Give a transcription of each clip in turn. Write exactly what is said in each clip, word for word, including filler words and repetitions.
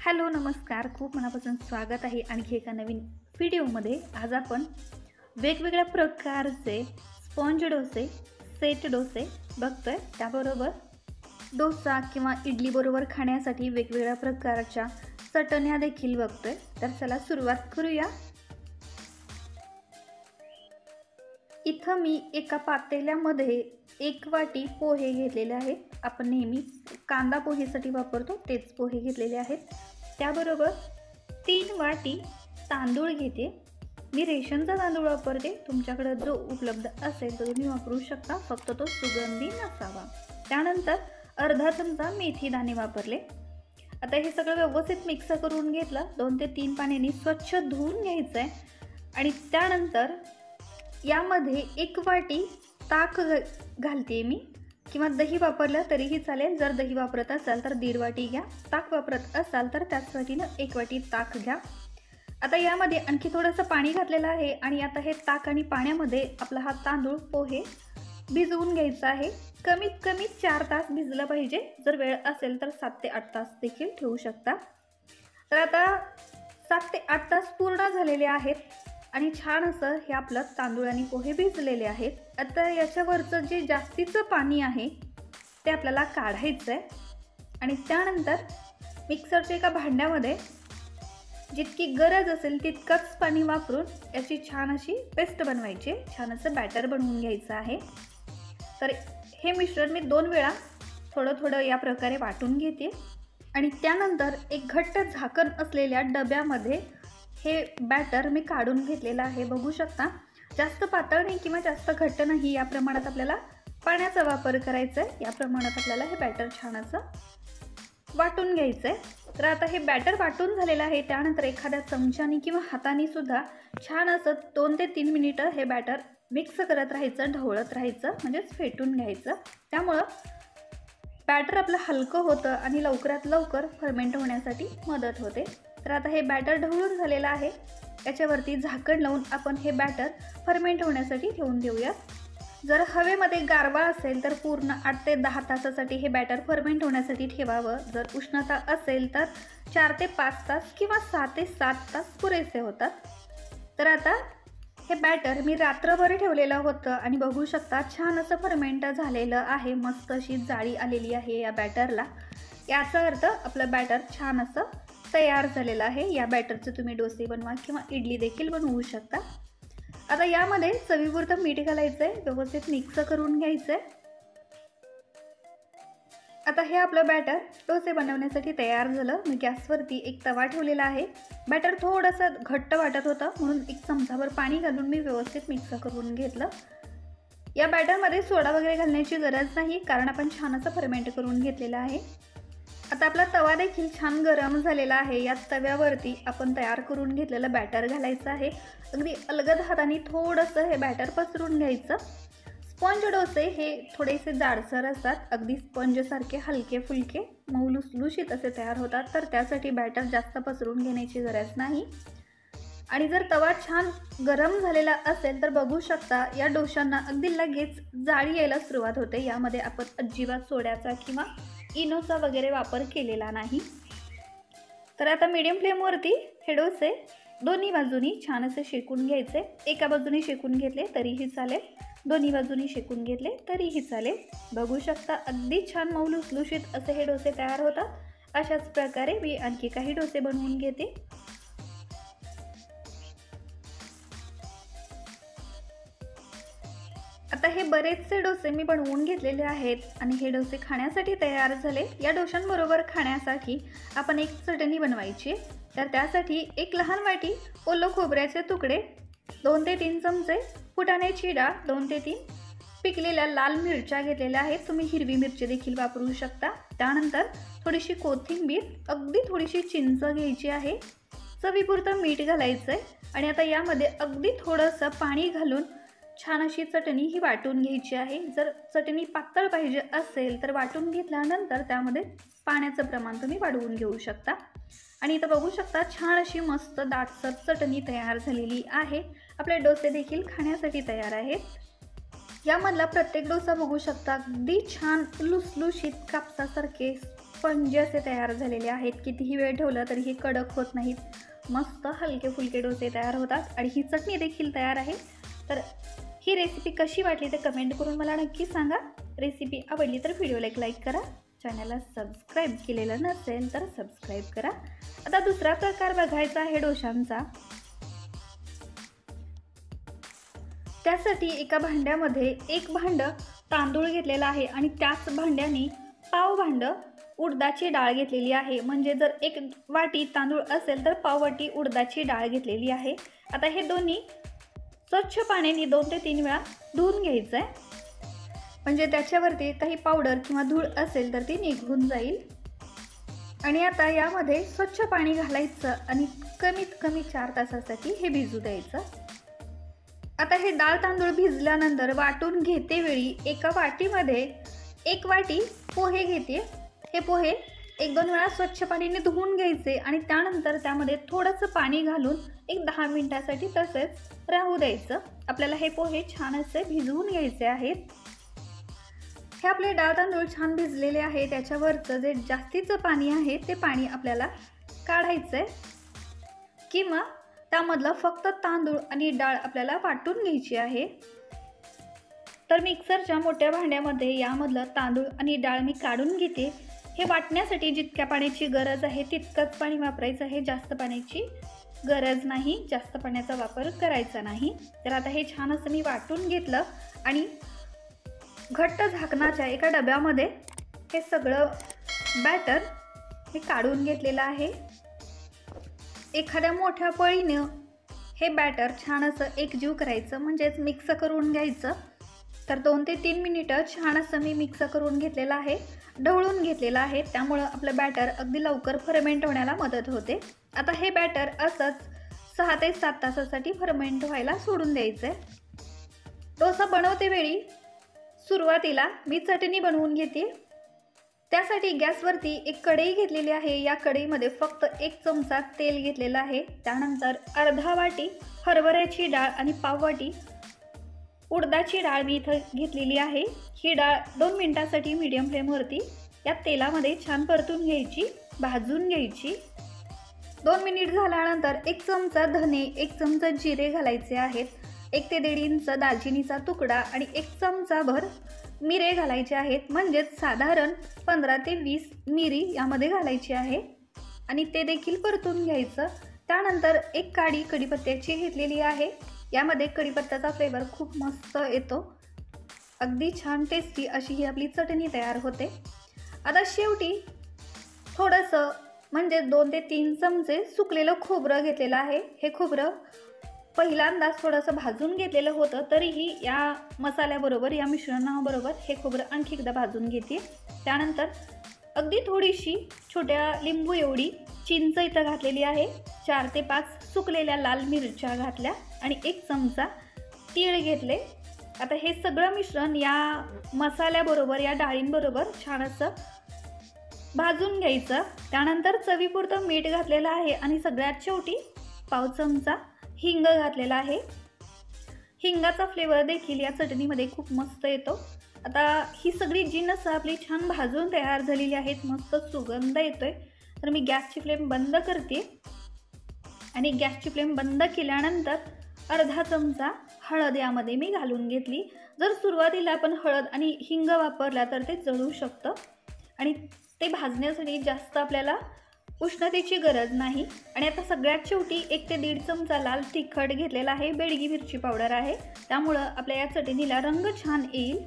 Hello नमस्कार, खूप मनापासून स्वागत आहे आणखी एका नवीन व्हिडिओमध्ये। आज आपण वेगवेगळ्या प्रकारचे स्पॉन्ज डोसे, सेट डोसे बघतोय। त्याबरोबर डोसा किंवा इडली बरोबर खाण्यासाठी वेगवेगळ्या प्रकारच्या चटण्या देखील बघतोय। तर चला सुरुवात करूया। इथं मी एका पातेल्यामध्ये एक वाटी पोहे घेतलेले आहेत। आपण नेहमी कांदा पोहेसाठी वापरतो तेच पोहे घेतलेले आहेत। त्याबरोबर तीन वाटी तांदूळ घेते। मी रेशनचा तांदूळ वापरते, तुमच्याकडे जो उपलब्ध असेल तो तुम्ही वापरू शकता, फक्त तो सुगंधी नसावा। त्यानंतर अर्धा चमचा मेथी दाणे वापरले। आता हे सगळं व्यवस्थित मिक्स करून घेतलं। दोन ते तीन पाण्याने स्वच्छ धुवून घ्यायचं आहे आणि त्यानंतर यामध्ये एक वाटी ताक घालते मी, किंवा दही वापरलं तरीही चालेल। जर दही वापरत असाल तर दीड वाटी घ्या, ताक वापरत असाल तर त्याच वाटीनं एक वाटी ताक घ्या। आता यामध्ये आणखी थोडंसं पाणी घातलेलं आहे आणि आता हे ताक आणि पाण्यामध्ये आपला हा तांदूळ पोहे भिजवून घ्यायचा आहे। कमीत कमी चार तास भिजलं पाहिजे, जर वेळ असेल तर सात ते आठ तास देखील ठेवू शकता। तर आता सात ते आठ तास पूर्ण झालेले आहेत आणि छान असं हे आपलं तांदूळ आणि पोहे भिजलेले आहेत। आता याच्यावरचं जे जास्तीचं पाणी आहे ते आपल्याला काढायचं आहे आणि त्यानंतर मिक्सरच्या एका भांड्यामध्ये जितकी गरज असेल तितकंच पाणी वापरून याची छान अशी पेस्ट बनवायची, छान असं बॅटर बनवून घ्यायचं आहे। तर हे मिश्रण मी दोन वेळा थोडं थोडं या प्रकारे वाटून घेते आणि त्यानंतर एक घट्ट झाकण असलेल्या डब्यामध्ये हे बॅटर मी काढून घेतलेलं आहे। बघू शकता, जास्त पातळ नाही किंवा जास्त घट्ट नाही, या प्रमाणात आपल्याला पाण्याचा वापर करायचा आहे। या प्रमाणात आपल्याला हे बॅटर छान असं वाटून घ्यायचं आहे। तर आता हे बॅटर वाटून झालेलं आहे। त्यानंतर एखाद्या चमच्याने किंवा हाताने सुद्धा छान असं दोन ते तीन मिनिटं हे बॅटर मिक्स करत राहायचं, ढवळत राहायचं, म्हणजेच फेटून घ्यायचं। त्यामुळं बॅटर आपलं हलकं होतं आणि लवकरात लवकर फर्मेंट होण्यासाठी मदत होते। तर आता हे बॅटर ढवळून झालेलं आहे, याच्यावरती झाकण लावून आपण हे बॅटर फर्मेंट होण्यासाठी ठेवून देऊया। जर हवेमध्ये गारवा असेल तर पूर्ण आठ ते दहा तासासाठी हे बॅटर फर्मेंट होण्यासाठी ठेवावं। जर उष्णता असेल तर चार ते पाच तास किंवा सहा ते सात तास पुरेसे होतात। तर आता हे बॅटर मी रात्रभर ठेवलेलं होतं आणि बघू शकता छान असं फर्मेंट झालेलं आहे। मस्त अशी जाळी आलेली आहे या बॅटरला, याचा अर्थ आपलं बॅटर छान असं तयार झालेलं आहे। या बॅटरचे तुम्ही डोसे बनवा किंवा इडली देखील बनवू शकता। आता यामध्ये चवीपुरतं मीठ घालायचं आहे, व्यवस्थित मिक्स करून घ्यायचं आहे। आता हे आपलं बॅटर डोसे बनवण्यासाठी तयार झालं। मी गॅसवरती एक तवा ठेवलेला आहे। बॅटर थोडंसं घट्ट वाटत होतं म्हणून एक चमचाभर पाणी घालून मी व्यवस्थित मिक्स करून घेतलं। या बॅटरमध्ये सोडा वगैरे घालण्याची गरज नाही, कारण आपण छान असं फर्मेंट करून घेतलेलं आहे। आता आपला तवा देखील छान गरम झालेला आहे। या तव्यावरती आपण तयार करून घेतलेलं बॅटर घालायचं आहे। अगदी अलगद हाताने थोडंसं हे बॅटर पसरून घ्यायचं। स्पॉन्ज डोसे हे थोडेसे जाडसर असतात, अगदी स्पंजसारखे हलके फुलके मऊ लुसलुशीत असे तयार होतात। तर त्यासाठी बॅटर जास्त पसरून घेण्याची गरज नाही। आणि जर तवा छान गरम झालेला असेल तर बघू शकता या डोशांना अगदी लगेच जाळी यायला सुरुवात होते। यामध्ये आपण अजिबात सोड्याचा किंवा इनोचा वगैरे वापर केलेला नाही। तर आता मीडियम फ्लेमवरती हे डोसे दोन्ही बाजूनी छान असे शेकून घ्यायचे। एका बाजूने शेकून घेतले तरीही चालेल, दोन्ही बाजूनी शेकून घेतले तरीही चालेल। बघू शकता अगदी छान मऊ लुसलुशीत असे हे डोसे तयार होतात। अशाच प्रकारे मी आणखी काही डोसे बनवून घेते। आता हे बरेचसे डोसे मी बनवून घेतलेले आहेत आणि हे डोसे खाण्यासाठी तयार झाले। या डोशांबरोबर खाण्यासाठी आपण एक चटणी बनवायची, तर त्यासाठी एक लहान वाटी ओलं खोबऱ्याचे तुकडे, दोन ते तीन चमचे फुटाण्याची डाळ, दोन ते तीन पिकलेल्या लाल मिरच्या घेतलेल्या आहेत। तुम्ही हिरवी मिरची देखील वापरू शकता। त्यानंतर थोडीशी कोथिंबीर, अगदी थोडीशी चिंच घ्यायची आहे, चवीपुरतं मीठ घालायचं आहे आणि आता यामध्ये अगदी थोडंसं पाणी घालून छान अशी चटणी ही वाटून घ्यायची आहे। जर चटणी पातळ पाहिजे असेल तर वाटून घेतल्यानंतर त्यामध्ये पाण्याचं प्रमाण तुम्ही वाढवून घेऊ शकता। आणि इथं बघू शकता छान अशी मस्त दाटसर चटणी तयार झालेली आहे। आपले डोसे देखील खाण्यासाठी तयार आहेत। यामधला प्रत्येक डोसा बघू शकता अगदी छान लुसलुशीत कापसासारखे स्पंजी असे तयार झालेले आहेत. कितीही वेळ ठेवलं तरी हे कडक होत नाहीत. मस्त हलके फुलके डोसे तयार होतात आणि ही चटणी देखील तयार आहे. तर ही रेसिपी कशी वाटली ते कमेंट करून मला नक्की सांगा. रेसिपी आवडली तर व्हिडिओला एक लाईक करा. चॅनलला सबस्क्राईब केलेलं नसेल तर सबस्क्राईब करा. आता दुसरा प्रकार बघायचा आहे डोशांचा. त्यासाठी एका भांड्यामध्ये एक भांडं तांदूळ घेतलेला आहे आणि त्याच भांड्याने पाव भांडं उडदाची डाळ घेतलेली आहे. म्हणजे जर एक वाटी तांदूळ असेल तर पाव वाटी उडदाची डाळ घेतलेली आहे. आता हे दोन्ही स्वच्छ पाण्याने दोन ते तीन वेळा धुवून घ्यायचं आहे. म्हणजे त्याच्यावरती काही पावडर किंवा धूळ असेल तर ती निघून जाईल. आणि आता यामध्ये स्वच्छ पाणी घालायचं आणि कमीत कमी चार तासासाठी हे भिजू द्यायचं. आता हे डाळ तांदूळ भिजल्यानंतर वाटून घेते वेळी एका वाटीमध्ये एक वाटी पोहे घेते. हे पोहे एक दोन वेळा स्वच्छ पाण्याने धुवून घ्यायचे आणि त्यानंतर त्यामध्ये थोडंसं पाणी घालून एक दहा मिनिटासाठी तसेच राहू द्यायचं. आपल्याला हे पोहे छान असे भिजवून घ्यायचे आहेत. हे आपले डाळ तांदूळ छान भिजलेले आहे. त्याच्यावरचं जे जास्तीचं पाणी आहे ते पाणी आपल्याला काढायचं आहे किंवा त्यामधलं फक्त तांदूळ आणि डाळ आपल्याला वाटून घ्यायची आहे. तर मिक्सरच्या मोठ्या भांड्यामध्ये यामधलं तांदूळ आणि डाळ मी काढून घेते. हे वाटण्यासाठी जितक्या पाण्याची गरज आहे तितकंच पाणी वापरायचं आहे. जास्त पाण्याची गरज नाही, जास्त पाण्याचा वापर करायचा नाही. तर आता हे छान असं मी वाटून घेतलं आणि घट्ट झाकणाच्या एका डब्यामध्ये हे सगळं बॅटर मी काढून घेतलेलं आहे. एखाद्या मोठ्या पळीनं हे बॅटर छान असं एकजीव करायचं, म्हणजेच मिक्स करून घ्यायचं. तर दोन ते तीन मिनिटं छान असं मी मिक्स करून घेतलेलं आहे, ढवळून घेतलेलं आहे. त्यामुळं आपलं बॅटर अगदी लवकर फर्मेंट होण्याला मदत होते. आता हे बॅटर असंच सहा ते सात तासासाठी फर्मेंट व्हायला सोडून द्यायचं आहे. डोसा बनवते वेळी सुरुवातीला मी चटणी बनवून घेते. त्यासाठी गॅसवरती एक कढई घेतलेली आहे. या कढईमध्ये फक्त एक चमचा तेल घेतलेलं आहे. त्यानंतर अर्धा वाटी हरभऱ्याची डाळ आणि पाव वाटी उडदाची डाळ मी इथं घेतलेली आहे. ही डाळ दोन मिनिटासाठी मीडियम फ्लेमवरती या तेलामध्ये छान परतून घ्यायची, भाजून घ्यायची. दोन मिनिट झाल्यानंतर एक चमचा धने, एक चमचा जिरे घालायचे आहेत. एक ते दीड इंच दालचिनीचा तुकडा आणि एक चमचाभर मिरे घालायचे आहेत. म्हणजेच साधारण पंधरा ते वीस मिरी यामध्ये घालायची आहे आणि ते देखील परतून घ्यायचं. त्यानंतर एक काडी कढीपत्त्याची घेतलेली आहे. यामध्ये कढीपत्त्याचा फ्लेवर खूप मस्त येतो. अगदी छान टेस्टी अशी ही आपली चटणी तयार होते. आता शेवटी थोडंसं म्हणजे दोन ते तीन चमचे सुकलेलं खोबरं घेतलेलं आहे. हे खोबरं पहिल्यांदाच थोडंसं भाजून घेतलेलं होतं, तरीही या मसाल्याबरोबर या मिश्रणाबरोबर हे खोबरं आणखी एकदा भाजून घेते. त्यानंतर अगदी थोडीशी छोट्या लिंबू एवढी चिंच इथं घातलेली आहे. चार ते पाच सुकलेल्या लाल मिरच्या घातल्या आणि एक चमचा तीळ घेतले. आता हे सगळं मिश्रण या मसाल्याबरोबर या डाळींबरोबर छान असं भाजून घ्यायचं. त्यानंतर चवीपुरतं मीठ घातलेलं आहे आणि सगळ्यात शेवटी पाव चमचा हिंग घातलेला आहे. हिंगाचा फ्लेवर देखील या चटणीमध्ये खूप मस्त येतो. आता ही सगळी जिन्नस आपली छान भाजून तयार झालेली आहेत. मस्त सुगंध येतोय. तर मी गॅसची फ्लेम बंद करते आणि गॅसची फ्लेम बंद केल्यानंतर अर्धा चमचा हळद यामध्ये मी घालून घेतली. जर सुरुवातीला आपण हळद आणि हिंग वापरला तर ते जळू शकतं आणि ते भाजण्यासाठी जास्त आपल्याला उष्णतेची गरज नाही. आणि आता सगळ्यात शेवटी एक ते दीड चमचा लाल तिखट घेतलेला आहे. बेडगी मिरची पावडर आहे, त्यामुळं आपल्या या चटणीला रंग छान येईल.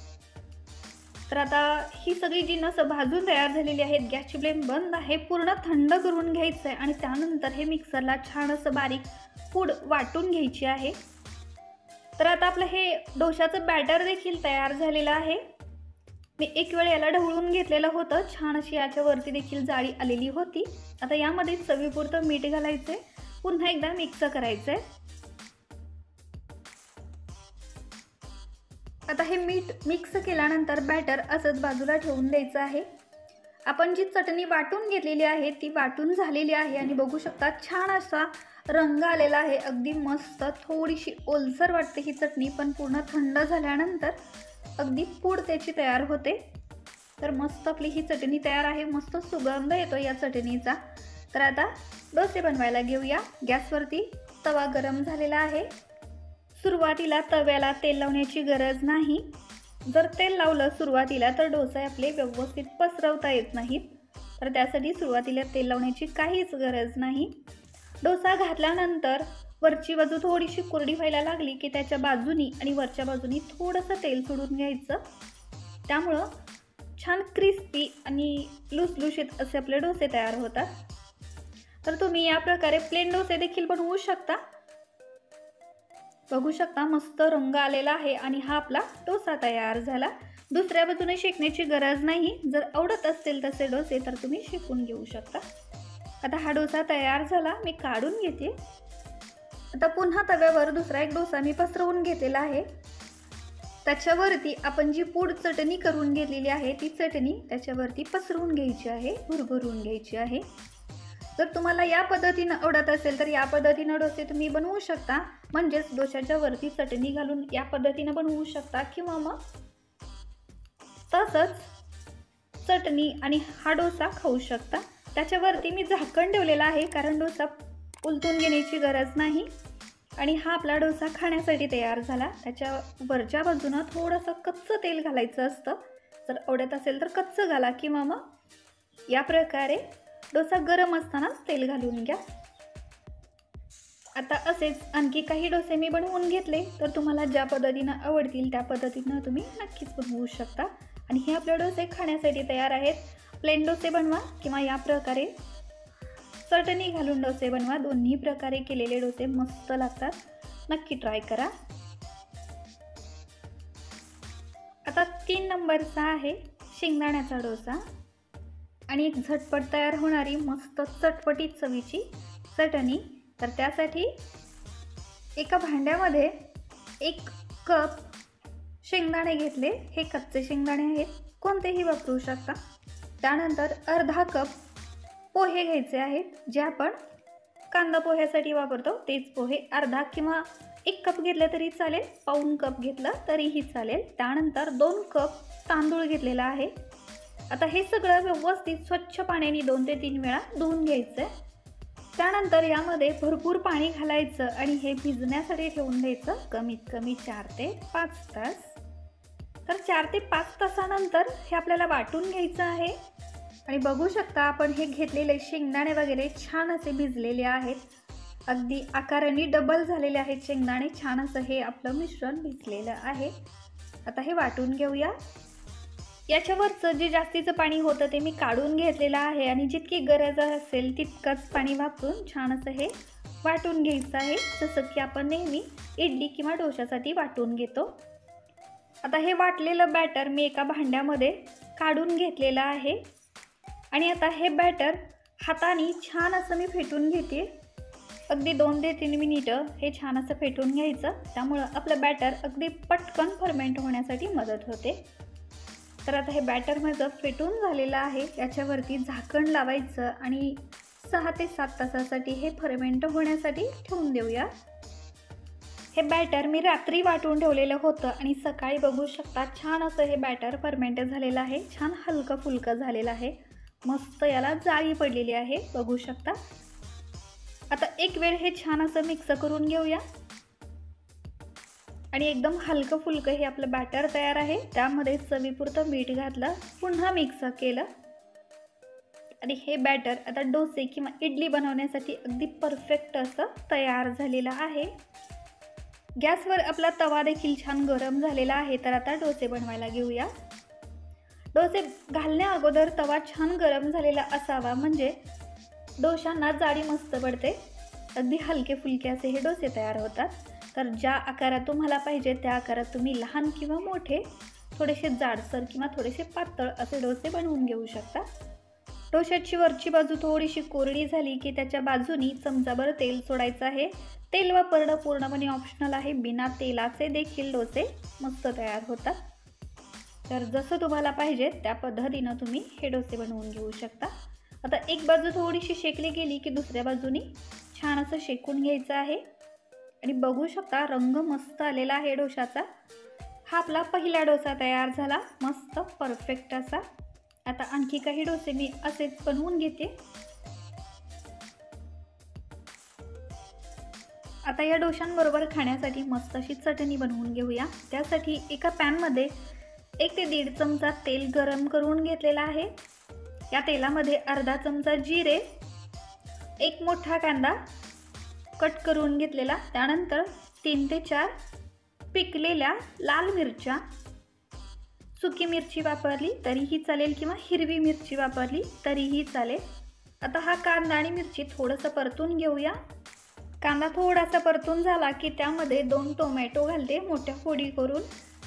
तर आता ही सगळी जिन्नस भाजून तयार झालेली आहेत. गॅसची फ्लेम बंद आहे. पूर्ण थंड करून घ्यायचं आहे आणि त्यानंतर हे मिक्सरला छान असं बारीक पूड वाटून घ्यायची आहे. तर आता आपलं हे डोशाचं बॅटर देखील तयार झालेलं आहे. मी एक वेळ याला ढवळून घेतलेलं होतं. छान अशी याच्यावरती देखील जाळी आलेली होती. आता यामध्ये चवीपुरतं मीठ घालायचं आहे. पुन्हा एकदा मिक्स करायचं आहे. आता हे मीठ मिक्स केल्यानंतर बॅटर असंच बाजूला ठेवून द्यायचं आहे. आपण जी चटणी वाटून घेतलेली आहे ती वाटून झालेली आहे आणि बघू शकता छान असा रंग आलेला आहे. अगदी मस्त. थोडीशी ओलसर वाटते ही चटणी, पण पूर्ण थंड झाल्यानंतर अगदी पूड त्याची तयार होते. तर मस्त आपली ही चटणी तयार आहे, मस्त सुगंध येतो या चटणीचा। तर आता डोसे बनवायला घेऊया। गॅसवरती तवा गरम झालेला आहे। सुरुवातीला तव्याला तेल लावण्याची गरज नाही। जर तेल लावलं सुरुवातीला तर डोसे आपले व्यवस्थित पसरवता येत नाहीत, तर त्यासाठी सुरुवातीला तेल लावण्याची काहीच गरज नाही। डोसा घातल्यानंतर वरची बाजू थोडीशी कोरडी व्हायला लागली की त्याच्या बाजूनी आणि वरच्या बाजूनी थोडंसं तेल सोडून घ्यायचं, त्यामुळं छान क्रिस्पी आणि लुसलुशीत असे आपले डोसे तयार होतात। तर तुम्ही या प्रकारे प्लेन डोसे देखील बनवू शकता। बघू शकता मस्त रंग आलेला आहे आणि हा आपला डोसा तयार झाला। दुसऱ्या बाजूने शेकण्याची गरज नाही। जर आवडत असतील तसे डोसे तर तुम्ही शेकून घेऊ शकता। आता हा डोसा तयार झाला, मी काढून घेते। आता पुन्हा तव्यावर दुसरा एक डोसा मी पसरवून घेतलेला आहे। त्याच्यावरती आपण जी पूड चटणी करून घेतलेली आहे ती चटणी त्याच्यावरती पसरवून घ्यायची आहे, भुरभुरून घ्यायची आहे। जर तुम्हाला या पद्धतीने आवडत असेल तर या पद्धतीने डोसे तुम्ही बनवू शकता, म्हणजेच डोशाच्या वरती चटणी घालून या पद्धतीने बनवू शकता, किंवा मग तसंच चटणी आणि हा डोसा खाऊ शकता। त्याच्यावरती मी झाकण ठेवलेला आहे, कारण डोसा उलटून घेण्याची गरज नाही आणि हा आपला डोसा खाण्यासाठी तयार झाला। त्याच्या वरच्या बाजूनं थोडंसं कच्चं तेल घालायचं असतं। जर आवडत असेल तर कच्चं घाला, किंवा मग या प्रकारे डोसा गरम असतानाच तेल घालून घ्या। आता असेच आणखी काही डोसे मी बनवून घेतले, तर तुम्हाला ज्या पद्धतीनं आवडतील त्या पद्धतीनं तुम्ही नक्कीच बनवू शकता। आणि हे आपले डोसे खाण्यासाठी तयार आहेत। प्लेन डोसे बनवा किंवा या प्रकारे चटणी घालून डोसे बनवा, दोन्ही प्रकारे केलेले डोसे मस्त लागतात, नक्की ट्राय करा। आता तीन नंबरचा आहे शेंगदाण्याचा डोसा आणि एक झटपट तयार होणारी मस्त चटपटीत चवीची चटणी। तर त्यासाठी एका भांड्यामध्ये एक कप शेंगदाणे घेतले, हे कच्चे शेंगदाणे आहेत, कोणतेही वापरू शकता। त्यानंतर अर्धा कप पोहे घ्यायचे आहेत, जे आपण कांदा पोह्यासाठी वापरतो तेच पोहे। अर्धा किंवा एक कप घेतले तरी चालेल, पाऊण कप घेतलं तरीही चालेल। त्यानंतर दोन कप तांदूळ घेतलेला आहे। आता हे सगळं व्यवस्थित स्वच्छ पाण्याने दोन ते तीन वेळा धुवून घ्यायचं। त्यानंतर यामध्ये भरपूर पाणी घालायचं आणि हे भिजण्यासाठी ठेवून द्यायचं, कमीत कमी चार ते पाच तास। तर चार ते पाच तासानंतर हे आपल्याला वाटून घ्यायचं आहे। आणि बघू शकता आपण हे घेतलेले शेंगदाणे वगैरे छान असे भिजलेले आहेत, अगदी आकाराने डबल झालेले आहेत शेंगदाणे, छान असं हे आपलं मिश्रण भिजलेलं आहे। आता हे वाटून घेऊया। याच्यावरचं जे जास्तीचं पाणी होतं ते मी काढून घेतलेलं आहे आणि जितकी गरज असेल तितकंच पाणी वापरून छान असं हे वाटून घ्यायचं आहे, जसं की आपण नेहमी इडली किंवा डोशासाठी वाटून घेतो। आता हे वाटलेलं बॅटर मी एका भांड्यामध्ये काढून घेतलेलं आहे आणि आता हे बॅटर हाताने छान असं मी फेटून घेते। अगदी दोन ते तीन मिनिटं हे छान असं फेटून घ्यायचं, त्यामुळं आपलं बॅटर अगदी पटकन फर्मेंट होण्यासाठी मदत होते। तर आता हे बॅटर माझं फेटून झालेलं आहे, याच्यावरती झाकण लावायचं आणि सहा ते सात तासासाठी हे फर्मेंट होण्यासाठी ठेवून देऊया। हे बॅटर मी रात्री वाटून ठेवलेलं होतं आणि सकाळी बघू शकता छान असं हे बॅटर फर्मेंट झालेलं आहे, छान हलकं फुलकं झालेलं आहे, मस्त याला जाळी पडलेली आहे, बघू शकता। आता एक वेळ हे छान असं मिक्स करून घेऊया आणि एकदम हलकं फुलकं हे आपलं बॅटर तयार आहे। त्यामध्ये चवीपुरतं मीठ घातलं, पुन्हा मिक्स केलं आणि हे बॅटर आता डोसे किंवा इडली बनवण्यासाठी अगदी परफेक्ट असं तयार झालेलं आहे। गॅसवर आपला तवा देखील छान गरम झालेला आहे। तर आता डोसे बनवायला घेऊया। डोसे घालण्या अगोदर तवा छान गरम झालेला असावा, म्हणजे डोशांना जाळी मस्त पडते, अगदी हलके फुलके असे हे डोसे तयार होतात। तर ज्या आकारात तुम्हाला पाहिजे त्या आकारात तुम्ही लहान किंवा मोठे, थोडेसे जाडसर किंवा थोडेसे पातळ असे डोसे बनवून घेऊ शकता। डोशाची वरची बाजू थोडीशी कोरडी झाली की त्याच्या बाजूनी चमचाभर तेल सोडायचं आहे। तेल वापरणं पूर्णपणे ऑप्शनल आहे, बिना तेलाचे देखील डोसे मस्त तयार होतात। तर जसं तुम्हाला पाहिजे त्या पद्धतीनं तुम्ही हे डोसे बनवून घेऊ शकता। आता एक बाजू थोडीशी शेकली गेली की दुसऱ्या बाजूनी छान असं शेकून घ्यायचं आहे आणि बघू शकता रंग मस्त आलेला आहे डोशाचा। हा आपला पहिला डोसा तयार झाला, मस्त परफेक्ट असा। आता आणखी काही डोसे मी असेच बनवून घेते। आता या डोशांबरोबर खाण्यासाठी मस्त अशी चटणी बनवून घेऊया। त्यासाठी एका पॅनमध्ये एक ते दीड चमचा तेल गरम करून घेतलेला आहे। या तेलामध्ये अर्धा चमचा जिरे, एक मोठा कांदा कट करून घेतलेला, त्यानंतर तीन ते चार पिकलेल्या लाल मिरच्या, सुकी मिरची वापरली तरीही चालेल किंवा हिरवी मिरची वापरली तरीही चालेल। आता हा कांदा आणि मिरची थोडंसं परतून घेऊया। कांदा थोडासा परतून झाला की त्यामध्ये दोन टोमॅटो घालते मोठ्या फोडी करून,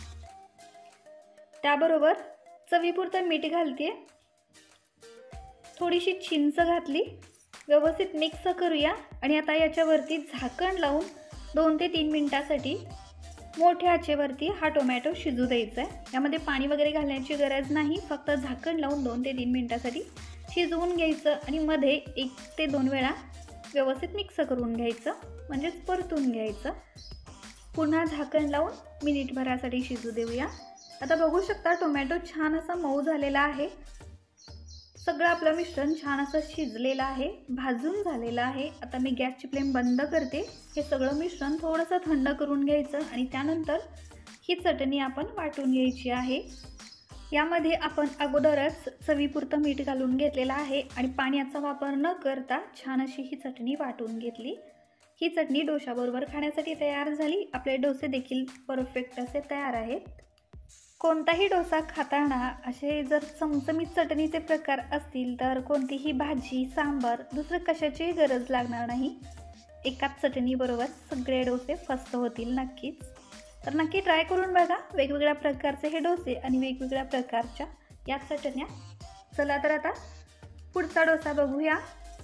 त्याबरोबर चवीपुरतं मीठ घालते, थोडीशी चिंच घातली, व्यवस्थित मिक्स करूया। आणि आता याच्यावरती झाकण लावून दोन ते तीन मिनिटासाठी मोठ्या आचेवरती हा टोमॅटो शिजू द्यायचा आहे। यामध्ये पाणी वगैरे घालण्याची गरज नाही, फक्त झाकण लावून दोन ते तीन मिनिटासाठी शिजवून घ्यायचं आणि मध्ये एक ते दोन वेळा व्यवस्थित मिक्स करून घ्यायचं, म्हणजेच परतून घ्यायचं। पुन्हा झाकण लावून मिनिटभरासाठी शिजू देऊया। आता बघू शकता टोमॅटो छान असा मऊ झालेला आहे, सगळं आपलं मिश्रण छान असं शिजलेलं आहे, भाजून झालेलं आहे। आता मी गॅसची फ्लेम बंद करते। हे सगळं मिश्रण थोडंसं थंड करून घ्यायचं आणि त्यानंतर ही चटणी आपण वाटून घ्यायची आहे। यामध्ये आपण अगोदरच चवीपुरतं मीठ घालून घेतलेलं आहे आणि पाण्याचा वापर न करता छान अशी ही चटणी वाटून घेतली। ही चटणी डोशाबरोबर खाण्यासाठी तयार झाली। आपले डोसे देखील परफेक्ट असे तयार आहेत। कोणताही डोसा खाताना असे जर चमचमीत चटणीचे प्रकार असतील तर कोणतीही भाजी, सांबार, दुसरं कशाचीही गरज लागणार नाही। एकाच चटणीबरोबर सगळे डोसे फस्त होतील नक्कीच। तर नक्की ट्राय करून बघा वेगवेगळ्या प्रकारचे हे डोसे आणि वेगवेगळ्या प्रकारच्या या चटण्या। चला तर आता पुढचा डोसा बघूया।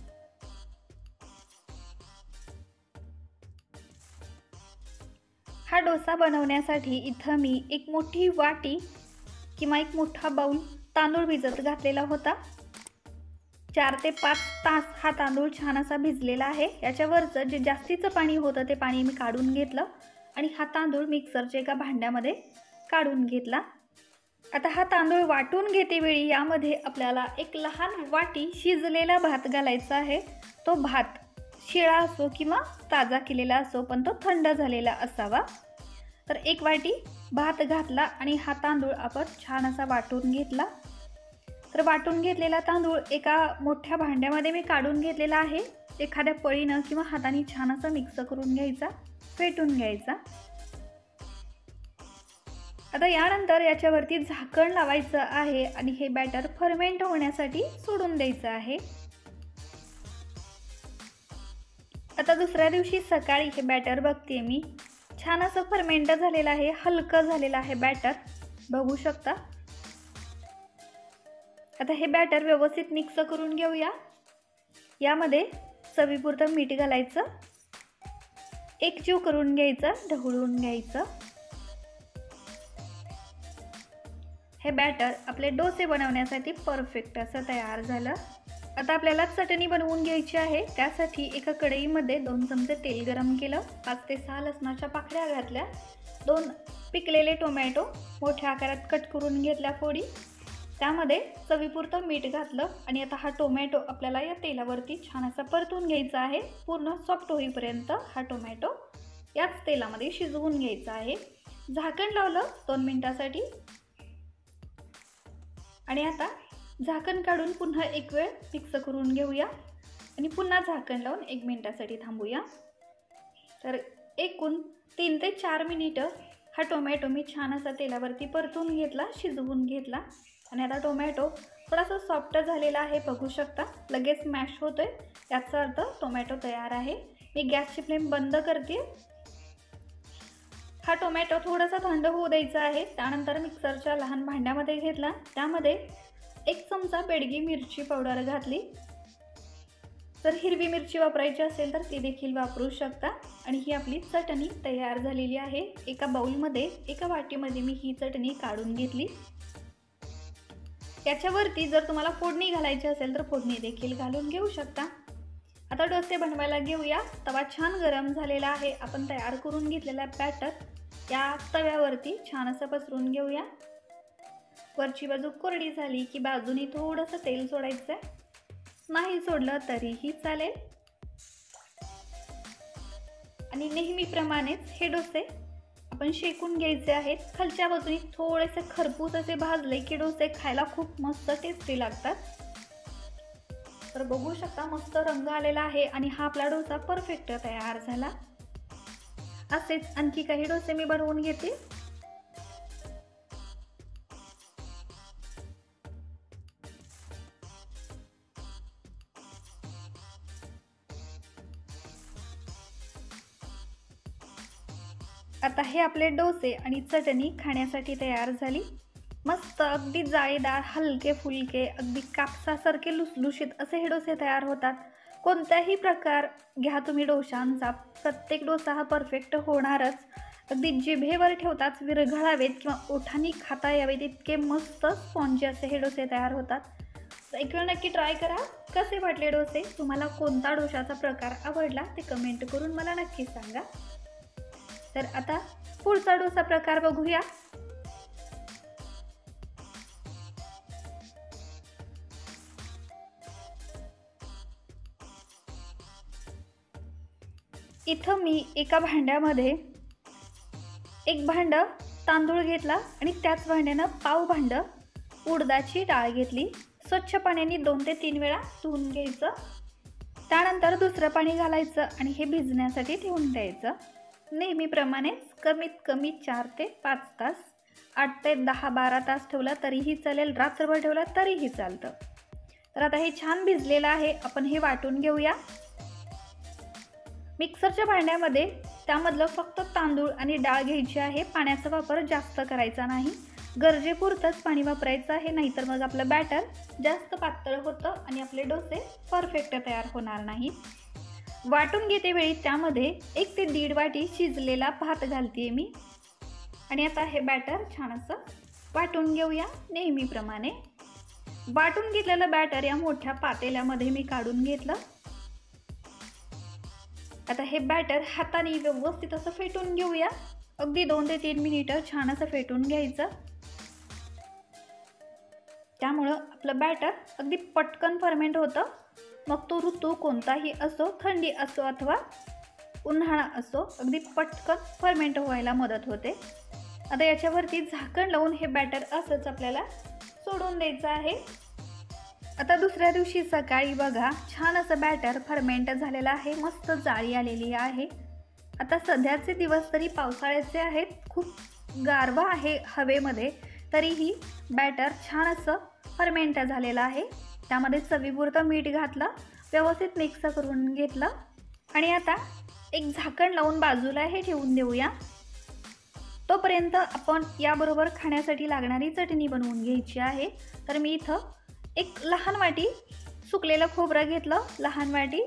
हा डोसा बनवण्यासाठी इथं मी एक मोठी वाटी किंवा एक मोठा बाउल तांदूळ भिजत घातलेला होता। चार ते पाच तास हा तांदूळ छान असा भिजलेला आहे। याच्यावरचं जे जास्तीचं पाणी होतं ते पाणी मी काढून घेतलं आणि हा तांदूळ मिक्सरच्या एका भांड्यामध्ये काढून घेतला। आता हा तांदूळ वाटून घेतेवेळी यामध्ये आपल्याला एक लहान वाटी शिजलेला भात घालायचा आहे। तो भात शिळा असो किंवा ताजा केलेला असो, पण तो थंड झालेला असावा। तर एक वाटी भात घातला आणि हा तांदूळ आपण छान असा वाटून घेतला। तर वाटून घेतलेला तांदूळ एका मोठ्या भांड्यामध्ये मी काढून घेतलेला आहे। एखाद्या पळीनं किंवा हाताने छान असं मिक्स करून घ्यायचा, फेटून घ्यायचा। आता यानंतर याच्यावरती झाकण लावायचं आहे आणि हे बॅटर फर्मेंट होण्यासाठी सोडून द्यायचं आहे। आता दुसऱ्या दिवशी सकाळी हे बॅटर बघते मी, छान असं फर्मेंट झालेलं आहे, हलकं झालेलं आहे बॅटर, बघू शकता। आता हे बॅटर व्यवस्थित मिक्स करून घेऊया। यामध्ये चवीपुरतं मीठ घालायचं, एकजीव करून घ्यायचं, ढवळून घ्यायचं। हे बॅटर आपले डोसे बनवण्यासाठी परफेक्ट असं तयार झालं। आता आपल्याला चटणी बनवून घ्यायची आहे। त्यासाठी एका कढईमध्ये दोन चमचे तेल गरम केलं, पाच ते सहा लसणाच्या पाकळ्या घातल्या, दोन पिकलेले टोमॅटो मोठ्या आकारात कट करून घेतल्या फोडी, त्यामध्ये चवीपुरतं मीठ घातलं आणि आता हा टोमॅटो आपल्याला या तेलावरती छान असा परतून घ्यायचा आहे। पूर्ण सॉफ्ट होईपर्यंत हा टोमॅटो याच तेलामध्ये शिजवून घ्यायचा आहे। झाकण लावलं दोन मिनिटासाठी आणि आता झाकण काढून पुन्हा एक वेळ मिक्स करून घेऊया आणि पुन्हा झाकण लावून एक मिनिटासाठी थांबूया। तर एकूण तीन ते चार मिनिटं हा टोमॅटो मी छान असा तेलावरती परतून घेतला, शिजवून घेतला आणि आता टोमॅटो थोडासा सॉफ्ट झालेला आहे, बघू शकता, लगेच मॅश होतोय, याचा अर्थ टोमॅटो तयार आहे। मी गॅसची फ्लेम बंद करते। हा टोमॅटो थोडासा थंड होऊ द्यायचा आहे। त्यानंतर मिक्सरच्या लहान भांड्यामध्ये घेतला, त्यामध्ये एक चमचा बेडगी मिरची पावडर घातली। जर हिरवी मिरची वापरायची असेल तर ती देखील वापरू शकता आणि ही आपली चटणी तयार झालेली आहे। एका बाउलमध्ये एका वाटीमध्ये मी ही चटणी काढून घेतली। याच्यावरती जर तुम्हाला फोडणी घालायची असेल तर फोडणी देखील घालून घेऊ शकता। आता डोसे बनवायला घेऊया। तवा छान गरम झालेला आहे। आपण तयार करून घेतलेला बॅटर या तव्यावरती छान असं पसरून घेऊया। वरची बाजू कोरडी झाली की बाजूनी थोडंसं तेल सोडायचं आहे, नाही सोडलं तरीही चालेल। आणि नेहमीप्रमाणेच हे डोसे आपण शेकून घ्यायचे आहेत। खालच्या बाजूने थोडेसे खरपूस असे भाजले की डोसे खायला खूप मस्त टेस्टी लागतात। तर बघू शकता मस्त रंग आलेला आहे आणि हा आपला डोसा परफेक्ट तयार झाला। असेच आणखी काही डोसे मी बनवून घेते। आता हे आपले डोसे आणि चटणी खाण्यासाठी तयार झाली। मस्त अगदी जाळीदार, हलके फुलके, अगदी कापसासारखे लुसलुशीत असे हे डोसे तयार होतात। कोणताही प्रकार घ्या तुम्ही डोशांचा, प्रत्येक डोसा हा परफेक्ट होणारच। अगदी जिभेवर ठेवताच विरघळावेत किंवा ओठांनी खाता यावेत इतके मस्त स्पॉन्जी असे हे डोसे तयार होतात। एक वेळ नक्की ट्राय करा। कसे वाटले डोसे? तुम्हाला कोणता डोशाचा प्रकार आवडला ते कमेंट करून मला नक्की सांगा। तर आता पुढचा डोसा प्रकार बघूया। इथं मी एका भांड्यामध्ये एक भांड तांदूळ घेतला आणि त्याच भांड्यानं पाव भांड उडदाची डाळ घेतली। स्वच्छ पाण्याने दोन ते तीन वेळा धुवून घ्यायचं। त्यानंतर दुसरं पाणी घालायचं आणि हे भिजण्यासाठी ठेवून द्यायचं। नेहमीप्रमाणेच कमीत कमी चार ते पाच तास, आठ ते दहा बारा तास ठेवला तरीही चालेल, रात्रभर ठेवला तरीही चालतं। तर आता हे छान भिजलेलं आहे, आपण हे वाटून घेऊया। मिक्सरच्या भांड्यामध्ये त्यामधलं फक्त तांदूळ आणि डाळ घ्यायची आहे। पाण्याचा वापर जास्त करायचा नाही, गरजेपुरतंच पाणी वापरायचं आहे, नाहीतर मग आपलं बॅटर जास्त पातळ होतं आणि आपले डोसे परफेक्ट तयार होणार नाहीत। वाटून घेते वेळी त्यामध्ये एक ते दीड वाटी शिजलेला भात घालते मी आणि आता हे बॅटर छान असं वाटून घेऊया। नेहमीप्रमाणे वाटून घेतलेलं बॅटर या मोठ्या पातेल्यामध्ये मी काढून घेतलं। आता हे बॅटर हाताने व्यवस्थित असं फेटून घेऊया। अगदी दोन ते तीन मिनिटं छान असं फेटून घ्यायचं, त्यामुळं आपलं बॅटर अगदी पटकन फर्मेंट होतं। मग तो ऋतू कोणताही असो, थंडी असो अथवा उन्हाळा असो, अगदी पटकन फर्मेंट व्हायला मदत होते। आता याच्यावरती झाकण लावून हे बॅटर असंच आपल्याला सोडून द्यायचं आहे। आता दुसऱ्या दिवशी सकाळी बघा छान असं बॅटर फर्मेंट झालेलं आहे, मस्त जाळी आलेली आहे। आता सध्याचे दिवस तरी पावसाळ्याचे आहेत, खूप गारवा आहे हवेमध्ये, तरीही बॅटर छान असं फर्मेंट झालेलं आहे। त्यामध्ये चवीपुरतं मीठ घातलं, व्यवस्थित मिक्स करून घेतलं आणि आता एक झाकण लावून बाजूला हे ठेवून देऊया। तोपर्यंत आपण याबरोबर खाण्यासाठी लागणारी चटणी बनवून घ्यायची आहे। तर मी इथं एक लहान वाटी सुकलेलं खोबरं घेतलं, लहान वाटी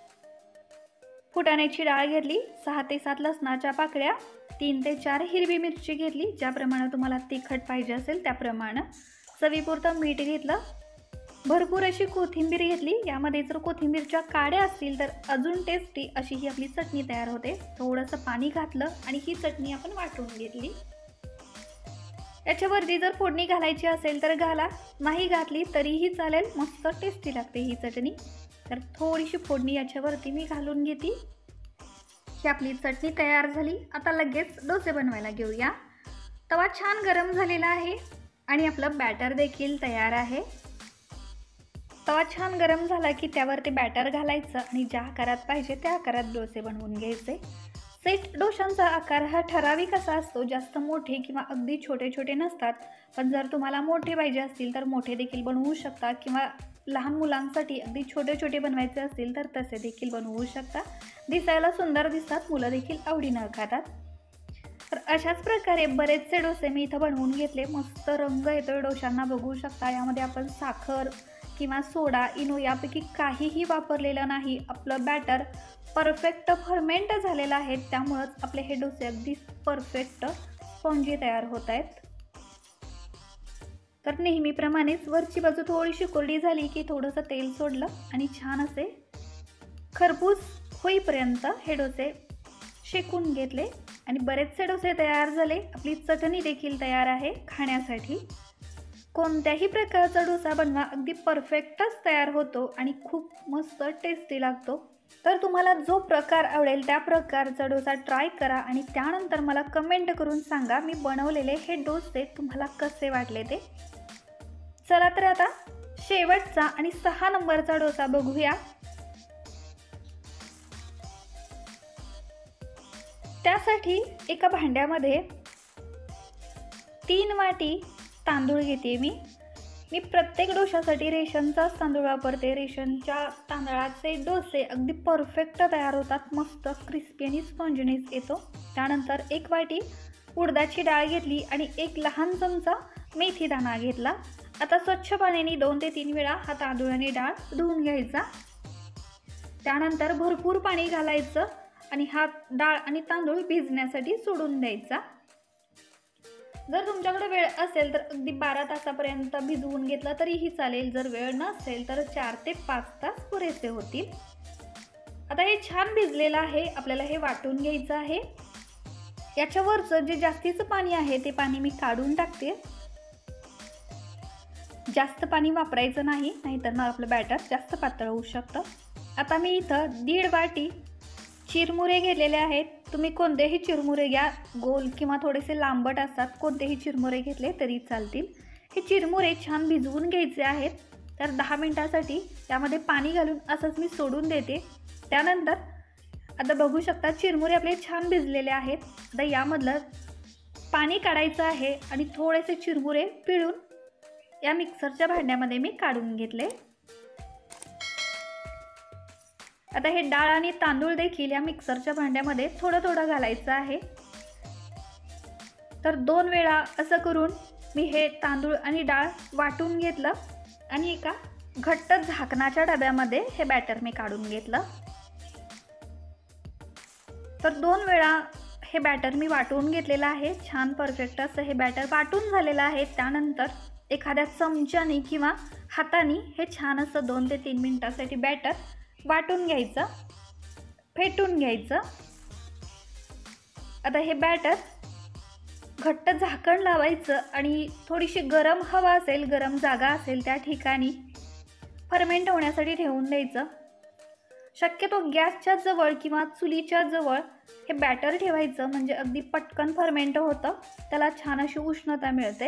फुटाण्याची डाळ घेतली, सहा ते सात लसणाच्या पाकळ्या, तीन ते चार हिरवी मिरची घेतली, ज्याप्रमाणे तुम्हाला तिखट पाहिजे असेल त्याप्रमाणे, चवीपुरतं मीठ घेतलं, भरपूर अशी कोथिंबीर घेतली। यामध्ये जर कोथिंबीरच्या काड्या असतील तर अजून टेस्टी अशी ही आपली चटणी तयार होते। थोडंसं पाणी घातलं आणि ही चटणी आपण वाटून घेतली। याच्यावरती जर फोडणी घालायची असेल तर घाला, नाही घातली तरीही चालेल, मस्त टेस्टी लागते ही चटणी। तर थोडीशी फोडणी याच्यावरती मी घालून घेते। ही आपली चटणी तयार झाली। आता लगेच डोसे बनवायला घेऊया। तवा छान गरम झालेला आहे आणि आपलं बॅटर देखील तयार आहे। तवा छान गरम झाला की त्यावर ते बॅटर घालायचं आणि ज्या आकारात पाहिजे त्या आकारात डोसे बनवून घ्यायचे। सेट डोशांचा आकार हा ठराविक असा असतो, जास्त मोठे किंवा अगदी छोटे छोटे नसतात। पण जर तुम्हाला मोठे पाहिजे असतील तर मोठे देखील बनवू शकता किंवा लहान मुलांसाठी अगदी छोटे छोटे बनवायचे असतील तर तसे देखील बनवू शकता। दिसायला सुंदर दिसतात, मुलं देखील आवडीनं खातात। तर अशाच प्रकारे बरेचसे डोसे मी इथं बनवून घेतले। मस्त रंग येतोय डोशांना, बघू शकता। यामध्ये आपण साखर किंवा सोडा, इनो यापैकी काहीही वापरलेलं नाही। आपलं बॅटर परफेक्ट फर्मेंट झालेलं आहे, त्यामुळंच आपले हे डोसे अगदी परफेक्ट स्पॉन्जी तयार होत आहेत। तर नेहमीप्रमाणेच वरची बाजू थोडीशी कोरडी झाली की थोडंसं तेल सोडलं आणि छान असे खरपूस होईपर्यंत हे डोसे शेकून घेतले आणि बरेचसे डोसे तयार झाले। आपली चटणी देखील तयार आहे खाण्यासाठी। कोणत्याही प्रकारचा डोसा बनवा, अगदी परफेक्टच तयार होतो आणि खूप मस्त टेस्टी लागतो। तर तुम्हाला जो प्रकार आवडेल त्या प्रकारचा डोसा ट्राय करा आणि त्यानंतर मला कमेंट करून सांगा मी बनवलेले हे डोसे तुम्हाला कसे वाटले ते। चला तर आता शेवटचा आणि सहा नंबरचा डोसा बघूया। त्यासाठी एका भांड्यामध्ये तीन वाटी तांदूळ घेते मी मी प्रत्येक डोशासाठी रेशनचाच तांदूळ वापरते। रेशनच्या तांदळाचे डोसे अगदी परफेक्ट तयार होतात, मस्त क्रिस्पी आणि स्पॉन्जीनेस येतो। त्यानंतर एक वाटी उडदाची डाळ घेतली आणि एक लहान चमचा मेथी दाणा घेतला। आता स्वच्छ पाण्याने दोन ते तीन वेळा हा तांदूळ आणि डाळ धुवून घ्यायचा। त्यानंतर भरपूर पाणी घालायचं आणि हा डाळ आणि तांदूळ भिजण्यासाठी सोडून द्यायचा। जर तुमच्याकडे वेळ असेल तर अगदी बारा तासापर्यंत भिजवून घेतला तरीही चालेल, जर वेळ नसेल तर चार ते पाच तास पुरेसे होतील। आता हे छान भिजलेलं आहे, आपल्याला हे वाटून घ्यायचं आहे। याच्यावरचं जे जास्तीचं पाणी आहे ते पाणी मी काढून टाकते। जास्त पाणी वापरायचं नाही, नाहीतर मग आपलं बॅटर जास्त पातळ होऊ शकतं। आता मी इथं दीड वाटी चिरमुरे घेतलेले आहेत। तुम्ही कोणतेही चिरमुरे घ्या, गोल किंवा थोडेसे लांबट असतात, कोणतेही चिरमुरे घेतले तरी चालतील। हे चिरमुरे छान भिजवून घ्यायचे आहेत। तर दहा मिनिटांसाठी त्यामध्ये पाणी घालून असंच मी सोडून देते। त्यानंतर आता बघू शकता चिरमुरे आपले छान भिजलेले आहेत। आता यामधलं पाणी काढायचं आहे आणि थोडेसे चिरमुरे पिळून या मिक्सरच्या भांड्यामध्ये मी काढून घेतले। आता हे डाळ आणि तांदूळ देखील या मिक्सरच्या भांड्यामध्ये थोडं थोडं घालायचं आहे। तर दोन वेळा असं करून मी हे तांदूळ आणि डाळ वाटून घेतलं आणि एका घट्ट झाकणाच्या डब्यामध्ये हे बॅटर मी काढून घेतलं। तर दोन वेळा हे बॅटर मी वाटून घेतलेलं आहे। छान परफेक्ट असं हे बॅटर वाटून झालेलं आहे। त्यानंतर एखाद्या चमच्याने किंवा हाताने हे छान असं दोन ते तीन मिनिटांसाठी बॅटर वाटून घ्यायचं, फेटून घ्यायचं। आता हे बॅटर घट्ट झाकण लावायचं आणि थोडीशी गरम हवा असेल, गरम जागा असेल त्या ठिकाणी फर्मेंट होण्यासाठी ठेवून द्यायचं। शक्यतो गॅसच्या जवळ किंवा चुलीच्या जवळ हे बॅटर ठेवायचं, म्हणजे अगदी पटकन फर्मेंट होतं, त्याला छान अशी उष्णता मिळते।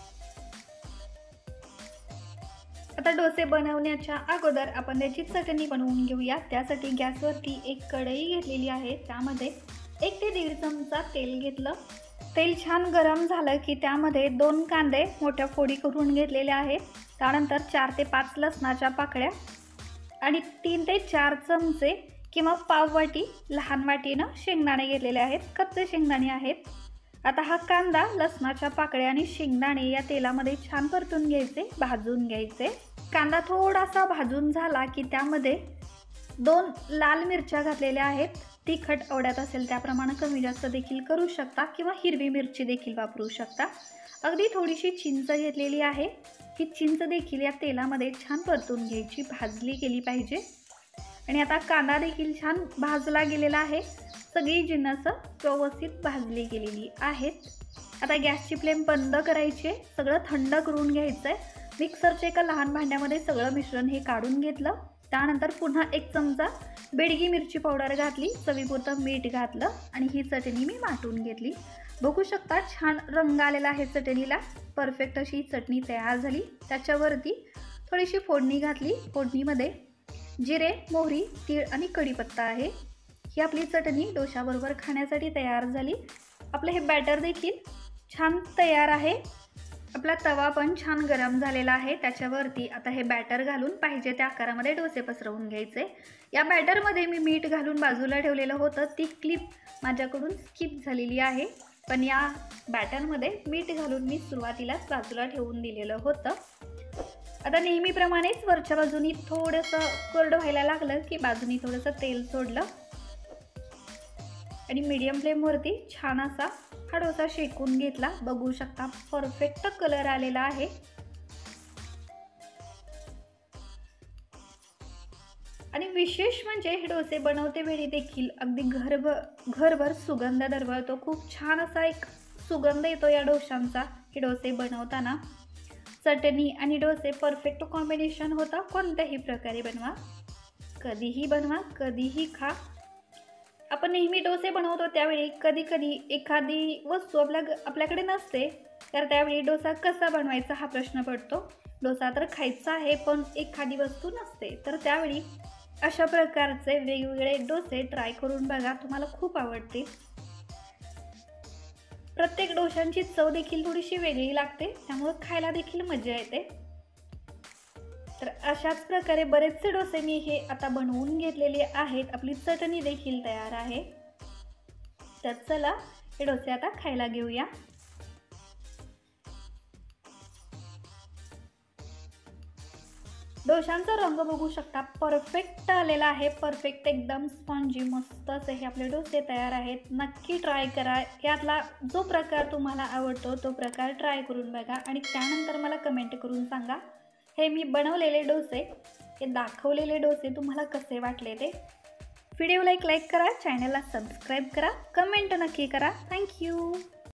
आता डोसे बनवण्याच्या अगोदर आपण त्याची चटणी बनवून घेऊया। त्यासाठी गॅसवरती एक कढई घेतलेली आहे, त्यामध्ये एक ते दीड चमचा तेल घेतलं। तेल छान गरम झालं की त्यामध्ये दोन कांदे मोठ्या फोडी करून घेतलेल्या आहेत। त्यानंतर चार ते पाच लसणाच्या पाकळ्या आणि तीन ते चार चमचे किंवा पाव वाटी लहान वाटीनं शेंगदाणे घेतलेले आहेत, कच्चे शेंगदाणे आहेत। आता हा कांदा, लसणाच्या पाकळ्या आणि शेंगदाणे या तेलामध्ये छान परतून घ्यायचे, भाजून घ्यायचे। कांदा थोडासा भाजून झाला की त्यामध्ये दोन लाल मिरच्या घातलेल्या आहेत। तिखट आवडत असेल त्याप्रमाणे कमी जास्त देखील करू शकता किंवा हिरवी मिरची देखील वापरू शकता। अगदी थोडीशी चिंच घेतलेली आहे, ही चिंच देखील या तेलामध्ये छान परतून घ्यायची, भाजली गेली पाहिजे। आणि आता कांदा देखील छान भाजला गेलेला आहे, सगळी जिन्नस व्यवस्थित भाजली गेलेली आहेत। आता गॅसची फ्लेम बंद करायची, सगळं थंड करून घ्यायचं आहे। मिक्सरच्या एका लहान भांड्यामध्ये सगळं मिश्रण हे काढून घेतलं। त्यानंतर पुन्हा एक चमचा बेडगी मिरची पावडर घातली, चवीपुरतं मीठ घातलं आणि ही चटणी मी वाटून घेतली। बघू शकता छान रंग आलेला आहे चटणीला, परफेक्ट अशी चटणी तयार झाली। त्याच्यावरती थोडीशी फोडणी घातली, फोडणीमध्ये जिरे, मोहरी, तीळ आणि कढीपत्ता आहे। ही आपली चटणी डोशाबरोबर खाण्यासाठी तयार झाली। आपलं हे बॅटर देखील छान तयार आहे। आपला तवा पण छान गरम झालेला आहे, त्याच्यावरती आता हे बॅटर घालून पाहिजे त्या आकारामध्ये डोसे पसरवून घ्यायचे। या बॅटरमध्ये मी मीठ घालून बाजूला ठेवलेलं होतं, ती क्लिप माझ्याकडून स्किप झालेली आहे, पण या बॅटरमध्ये मीठ घालून मी सुरुवातीलाच बाजूला ठेवून दिलेलं होतं। आता नेहमीप्रमाणेच वरच्या बाजूनी थोडंसं कोरडं व्हायला लागलं की बाजूनी थोडंसं तेल सोडलं आणि मीडियम फ्लेमवरती छान असा हा डोसा शेकून घेतला। बघू शकता परफेक्ट कलर आलेला आहे। आणि विशेष म्हणजे हे डोसे बनवते वेळी देखील अगदी घरभर घरभर सुगंध दरवळतो, खूप छान असा एक सुगंध येतो या डोशांचा हे डोसे बनवताना। चटणी आणि डोसे परफेक्ट कॉम्बिनेशन होतं. कोणत्याही प्रकारे बनवा, कधीही बनवा, कधीही खा. आपण नेहमी डोसे बनवतो त्यावेळी कधी कधी एखादी वस्तू आपल्या आपल्याकडे नसते, तर त्यावेळी डोसा कसा बनवायचा हा प्रश्न पडतो. डोसा तर खायचा आहे पण एखादी वस्तू नसते, तर त्यावेळी अशा प्रकारचे वेगवेगळे डोसे ट्राय करून बघा, तुम्हाला खूप आवडतील. प्रत्येक डोशांची चव देखील थोडीशी वेगळी लागते, त्यामुळे खायला देखील मजा येते. तर अशाच प्रकारे बरेचसे डोसे मी हे आता बनवून घेतलेले आहेत. आपली चटणी देखील तयार आहे. तर चला हे डोसे आता खायला घेऊया. डोशांचा रंग बघू शकता, परफेक्ट आलेला आहे. परफेक्ट एकदम स्पॉन्जी मस्त असे हे आपले डोसे तयार आहेत. नक्की ट्राय करा. यातला जो प्रकार तुम्हाला आवडतो तो प्रकार ट्राय करून बघा आणि त्यानंतर मला कमेंट करून सांगा हे मी बनवलेले डोसे, हे दाखवलेले डोसे तुम्हाला कसे वाटले ते. व्हिडिओला एक लाईक करा, चॅनलला सबस्क्राईब करा, कमेंट नक्की करा. थँक्यू.